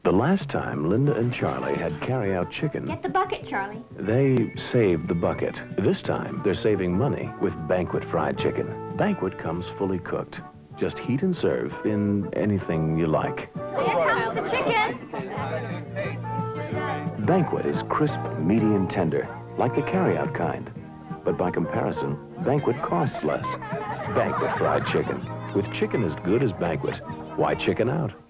The last time Linda and Charlie had carry-out chicken, Get the bucket, Charlie. they saved the bucket. This time, they're saving money with Banquet Fried Chicken. Banquet comes fully cooked. Just heat and serve in anything you like. Here comes the chicken. Banquet is crisp, meaty, and tender, like the carry-out kind. But by comparison, Banquet costs less. Banquet Fried Chicken. With chicken as good as Banquet, why chicken out?